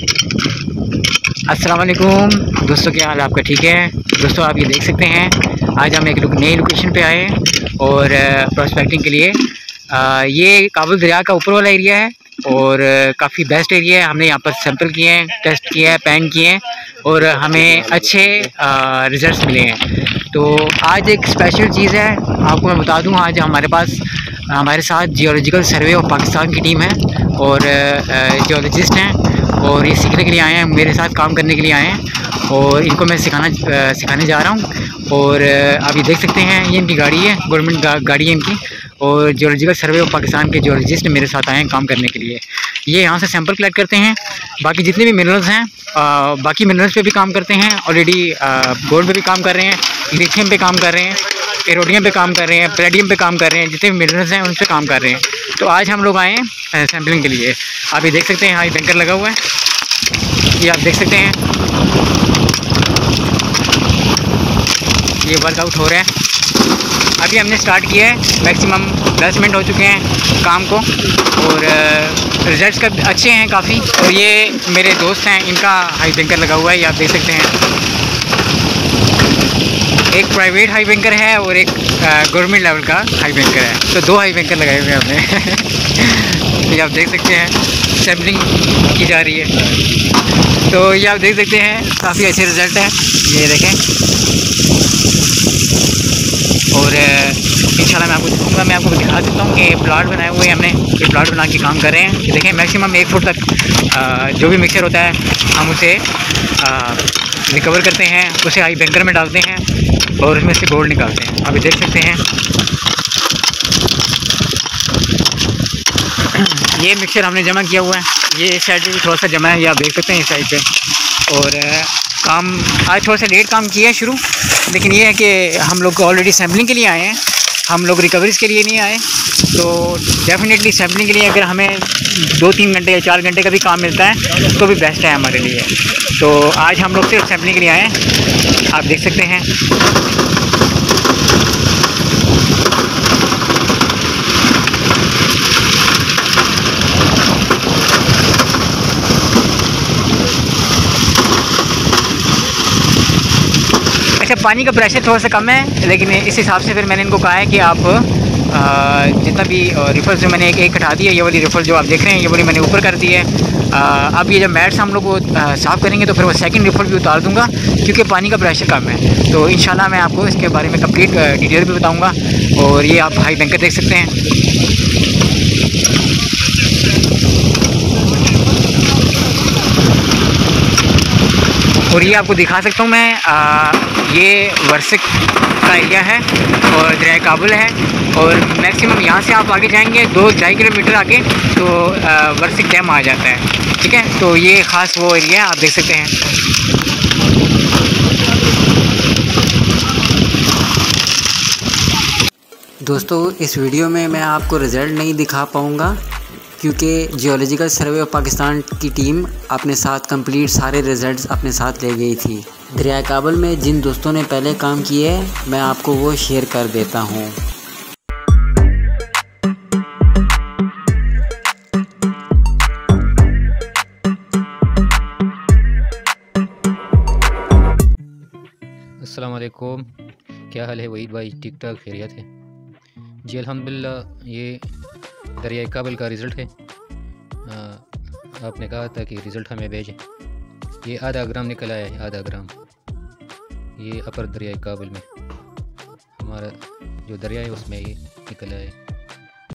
अस्सलाम वालेकुम दोस्तों, क्या हाल आपका? ठीक है दोस्तों, आप ये देख सकते हैं आज हम एक नई लोकेशन पे आए हैं और प्रोस्पेक्टिंग के लिए। ये काबुल दरिया का ऊपर वाला एरिया है और काफ़ी बेस्ट एरिया है। हमने यहाँ पर सैंपल किए हैं, टेस्ट किए हैं, पैन किए हैं और हमें अच्छे रिज़ल्ट्स मिले हैं। तो आज एक स्पेशल चीज़ है, आपको मैं बता दूँ। आज हमारे साथ जियोलॉजिकल सर्वे ऑफ पाकिस्तान की टीम है और जियोलॉजिस्ट हैं और ये सीखने के लिए आए हैं, मेरे साथ काम करने के लिए आए हैं और इनको मैं सिखाने जा रहा हूँ। और आप ये देख सकते हैं, ये इनकी गाड़ी है, गवर्नमेंट गाड़ी है इनकी। और जियोलॉजिकल सर्वे ऑफ पाकिस्तान के जियोलॉजिस्ट मेरे साथ आए हैं काम करने के लिए। ये यहाँ से सैंपल कलेक्ट करते हैं, बाकी जितने भी मिनरल्स हैं बाकी मिनरल्स पे भी काम करते हैं। ऑलरेडी गोल्ड पे भी काम कर रहे हैं, लिथियम पे काम कर रहे हैं, एरोडियम पे काम कर रहे हैं, पैलेडियम पे काम कर रहे हैं, जितने भी मिनरल्स हैं उन पे काम कर रहे हैं। तो आज हम लोग आए हैं सैम्पलिंग के लिए। आप ये देख सकते हैं, यहाँ बैंकर लगा हुआ है, ये आप देख सकते हैं, ये वर्कआउट हो रहा है। अभी हमने स्टार्ट किया है, मैक्सिमम 10 मिनट हो चुके हैं काम को और रिजल्ट्स का अच्छे हैं काफ़ी। और ये मेरे दोस्त हैं, इनका हाई बैंकर लगा हुआ है, ये आप देख सकते हैं। एक प्राइवेट हाई बैंकर है और एक गवर्नमेंट लेवल का हाई बैंकर है, तो 2 हाई बैंकर लगाए हुए हैं हमने। ये आप देख सकते हैं, सैम्पलिंग की जा रही है। तो ये आप देख सकते हैं, काफ़ी अच्छे रिज़ल्ट हैं, ये देखें। और इंशाल्लाह मैं आपको दिखाऊंगा, मैं आपको दिखा देता हूँ कि प्लाट बनाए हुए हैं हमने, ये प्लाट बना के काम कर रहे हैं। ये देखें, मैक्सिमम 1 फुट तक जो भी मिक्सचर होता है हम उसे रिकवर करते हैं, उसे हाई बैंकर में डालते हैं और उसमें से गोल्ड निकालते हैं। आप देख सकते हैं, ये मिक्सचर हमने जमा किया हुआ है, ये इस साइड पे भी थोड़ा सा जमा है, ये आप देख सकते हैं इस साइड पे। और काम आज थोड़ा सा लेट काम किया है शुरू, लेकिन ये है कि हम लोग ऑलरेडी सैम्पलिंग के लिए आए हैं, हम लोग रिकवरीज के लिए नहीं आए। तो डेफिनेटली सैम्पलिंग के लिए अगर हमें 2-3 घंटे या 4 घंटे का भी काम मिलता है तो भी बेस्ट है हमारे लिए। तो आज हम लोग सिर्फ सैम्पलिंग के लिए आए हैं, आप देख सकते हैं। अच्छा, पानी का प्रेशर थोड़ा सा कम है, लेकिन इस हिसाब से फिर मैंने इनको कहा है कि आप जितना भी रिफल जो मैंने एक हटा दी है, ये वाली रिफल जो आप देख रहे हैं, ये वाली मैंने ऊपर कर दी है। अब ये जब मैट्स हम लोग वो साफ़ करेंगे तो फिर वो सेकंड रिफल भी उतार दूंगा, क्योंकि पानी का प्रेशर कम है। तो इंशाल्लाह मैं आपको इसके बारे में कंप्लीट डिटेल भी बताऊँगा। और ये आप हाई बैंकर देख सकते हैं। और ये आपको दिखा सकता हूँ मैं, ये वर्सिक का एरिया है और दरिया काबुल है। और मैक्सिमम यहाँ से आप आगे जाएंगे 2-2.5 किलोमीटर आगे तो वर्सिक डैम आ जाता है, ठीक है। तो ये ख़ास वो एरिया है, आप देख सकते हैं। दोस्तों, इस वीडियो में मैं आपको रिज़ल्ट नहीं दिखा पाऊँगा क्योंकि जियोलॉजिकल सर्वे ऑफ पाकिस्तान की टीम अपने साथ कंप्लीट सारे रिज़ल्ट्स अपने साथ ले गई थी। दरिया काबुल में जिन दोस्तों ने पहले काम किए हैं, मैं आपको वो शेयर कर देता हूँ। अस्सलाम वालेकुम, क्या हाल है वहीद भाई? ठीक ठाक खैरियत है जी, अल्हम्दुलिल्लाह। ये दरिया काबुल का रिज़ल्ट है। आपने कहा था कि रिज़ल्ट हमें भेजें। ये आधा ग्राम निकल आया है, आधा ग्राम। ये अपर दरिया काबुल में हमारा जो दरिया है उसमें ये निकल आया है।